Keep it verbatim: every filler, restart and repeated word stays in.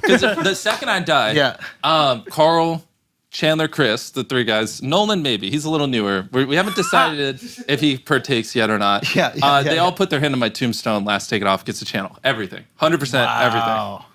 Because the second I die, yeah. um, Carl, Chandler, Chris, the three guys. Nolan, maybe. He's a little newer. We, we haven't decided if he partakes yet or not. Yeah, yeah, uh, yeah they yeah. all put their hand on my tombstone. Last take it off, gets the channel. Everything. one hundred percent wow. everything.